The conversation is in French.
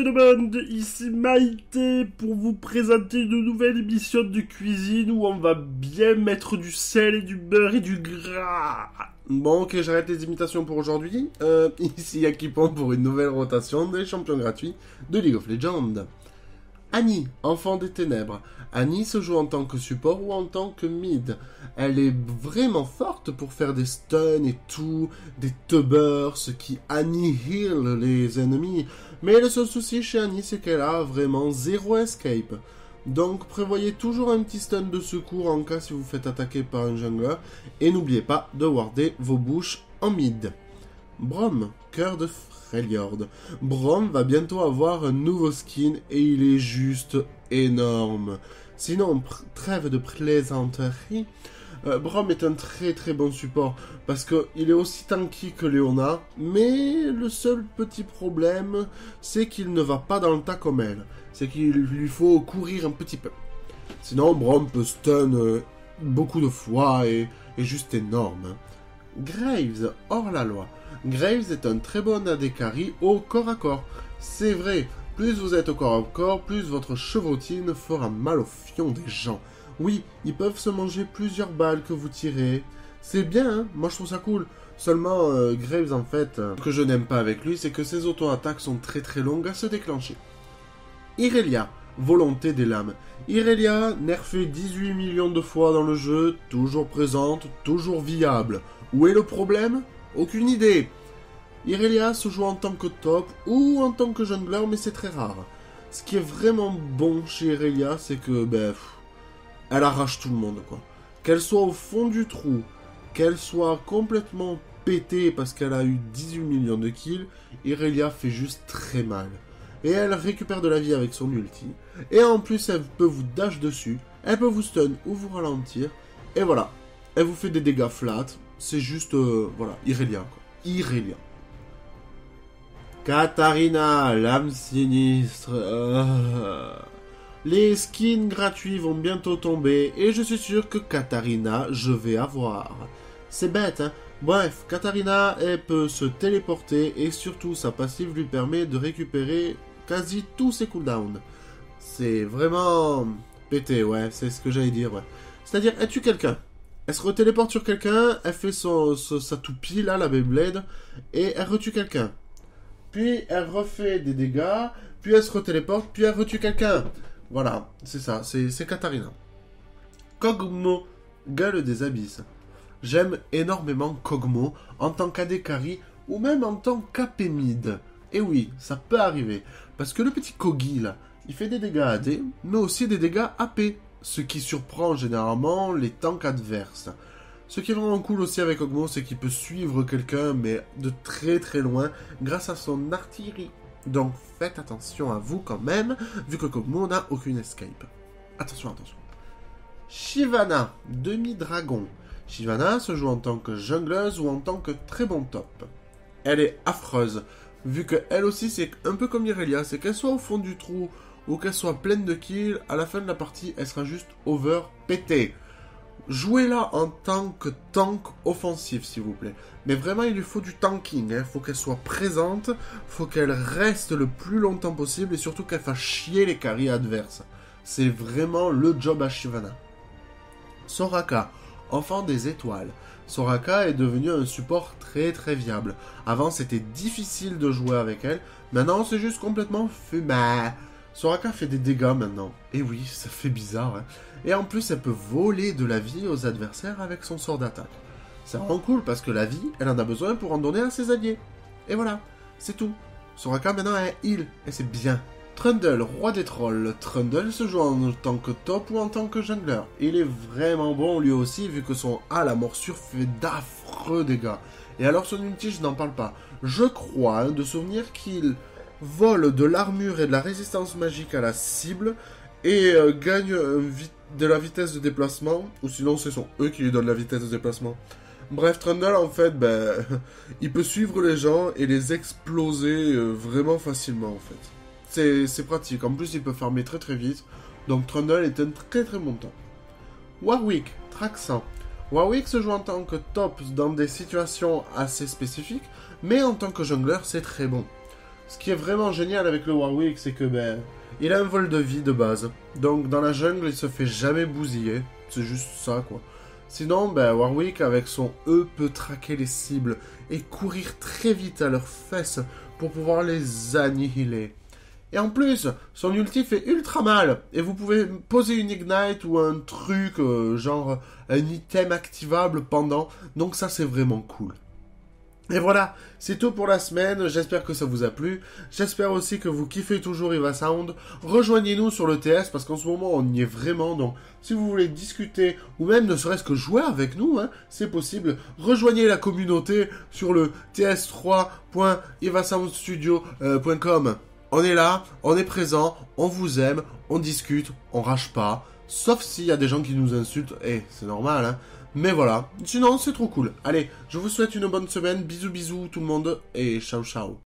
tout le monde, ici Maïté pour vous présenter une nouvelle émission de cuisine où on va bien mettre du sel et du beurre et du gras. Bon, ok, j'arrête les imitations pour aujourd'hui. Ici Yakipon pour une nouvelle rotation des champions gratuits de League of Legends. Annie, enfant des ténèbres. Annie se joue en tant que support ou en tant que mid. Elle est vraiment forte pour faire des stuns et tout, des tubbers, ce qui annihile les ennemis. Mais le seul souci chez Annie, c'est qu'elle a vraiment zéro escape. Donc prévoyez toujours un petit stun de secours en cas si vous faites attaquer par un jungler. Et n'oubliez pas de warder vos bouches en mid. Braum, cœur de Freljord. Braum va bientôt avoir un nouveau skin et il est juste énorme. Sinon, trêve de plaisanterie, Braum est un très bon support parce qu'il est aussi tanky que Leona, mais le seul petit problème, c'est qu'il ne va pas dans le tas comme elle. C'est qu'il lui faut courir un petit peu. Sinon, Braum peut stun beaucoup de fois et est juste énorme. Graves, hors la loi. Graves est un très bon AD carry au corps à corps. C'est vrai, plus vous êtes au corps à corps, plus votre chevrotine fera mal au fion des gens. Oui, ils peuvent se manger plusieurs balles que vous tirez. C'est bien, hein, moi je trouve ça cool. Seulement, Graves en fait, ce que je n'aime pas avec lui, c'est que ses auto-attaques sont très longues à se déclencher. Irelia, volonté des lames. Irelia, nerfée 18 millions de fois dans le jeu, toujours présente, toujours viable. Où est le problème ? Aucune idée. Irelia se joue en tant que top ou en tant que jungler, mais c'est très rare. Ce qui est vraiment bon chez Irelia, c'est que, elle arrache tout le monde, quoi. Qu'elle soit au fond du trou, qu'elle soit complètement pétée parce qu'elle a eu 18 millions de kills, Irelia fait juste très mal. Et elle récupère de la vie avec son ulti. Et en plus, elle peut vous dash dessus, elle peut vous stun ou vous ralentir. Et voilà, elle vous fait des dégâts flat. C'est juste, voilà, Irelia, quoi. Irelia. Katarina, l'âme sinistre. Les skins gratuits vont bientôt tomber et je suis sûr que Katarina, je vais avoir. C'est bête, hein. Bref, Katarina, elle peut se téléporter et surtout sa passive lui permet de récupérer quasi tous ses cooldowns. C'est vraiment pété, ouais, c'est ce que j'allais dire, ouais. C'est-à-dire, elle tue quelqu'un. Elle se retéléporte sur quelqu'un, elle fait sa toupie, là, la Beyblade, et elle retue quelqu'un. Puis elle refait des dégâts, puis elle se retéléporte, puis elle retue quelqu'un. Voilà, c'est ça, c'est Katarina. Kog'Maw, gueule des abysses. J'aime énormément Kog'Maw en tant qu'AD carry ou même en tant qu'AP mid. Et oui, ça peut arriver. Parce que le petit Kogi, là, il fait des dégâts AD, mais aussi des dégâts AP. Ce qui surprend généralement les tanks adverses. Ce qui est vraiment cool aussi avec Kog'Maw, c'est qu'il peut suivre quelqu'un, mais de très loin, grâce à son artillerie. Donc faites attention à vous quand même, vu que Kog'Maw n'a aucune escape. Attention. Shyvana, demi-dragon. Shyvana se joue en tant que jungleuse ou en tant que très bon top. Elle est affreuse, vu que elle aussi c'est un peu comme Irelia, c'est qu'elle soit au fond du trou ou qu'elle soit pleine de kills, à la fin de la partie, elle sera juste over pétée. Jouez-la en tant que tank offensif, s'il vous plaît. Mais vraiment, il lui faut du tanking. Il faut qu'elle soit présente, faut qu'elle reste le plus longtemps possible et surtout qu'elle fasse chier les carries adverses. C'est vraiment le job à Shyvana. Soraka, enfant des étoiles. Soraka est devenue un support très viable. Avant, c'était difficile de jouer avec elle. Maintenant, c'est juste complètement fumé. Soraka fait des dégâts maintenant. Et oui, ça fait bizarre, hein. Et en plus, elle peut voler de la vie aux adversaires avec son sort d'attaque. C'est vraiment cool parce que la vie, elle en a besoin pour en donner à ses alliés. Et voilà, c'est tout. Soraka maintenant est heal, et c'est bien. Trundle, roi des trolls. Trundle se joue en tant que top ou en tant que jungler. Il est vraiment bon lui aussi, vu que son A, la morsure, fait d'affreux dégâts. Et alors son ulti, je n'en parle pas. Je crois, de souvenir qu'il vole de l'armure et de la résistance magique à la cible et gagne de la vitesse de déplacement, ou sinon c'est son E qui lui donne la vitesse de déplacement. Bref, Trundle en fait, il peut suivre les gens et les exploser vraiment facilement en fait. C'est pratique, en plus il peut farmer très vite, donc Trundle est un très bon temps. Warwick, Traxan. Warwick se joue en tant que top dans des situations assez spécifiques, mais en tant que jungler c'est très bon. Ce qui est vraiment génial avec le Warwick, c'est que ben, il a un vol de vie de base. Donc dans la jungle, il se fait jamais bousiller. C'est juste ça, quoi. Sinon, ben, Warwick, avec son E, peut traquer les cibles et courir très vite à leurs fesses pour pouvoir les annihiler. Et en plus, son ulti fait ultra mal. Et vous pouvez poser une ignite ou un truc, genre un item activable pendant. Donc ça, c'est vraiment cool. Et voilà, c'est tout pour la semaine, j'espère que ça vous a plu, j'espère aussi que vous kiffez toujours Eva Sound, rejoignez-nous sur le TS parce qu'en ce moment on y est vraiment, donc si vous voulez discuter ou même ne serait-ce que jouer avec nous, hein, c'est possible, rejoignez la communauté sur le ts3.evasoundstudio.com. On est là, on est présent, on vous aime, on discute, on rage pas, sauf s'il y a des gens qui nous insultent, c'est normal, hein. Mais voilà, sinon c'est trop cool. Allez, je vous souhaite une bonne semaine, bisous bisous tout le monde, et ciao ciao.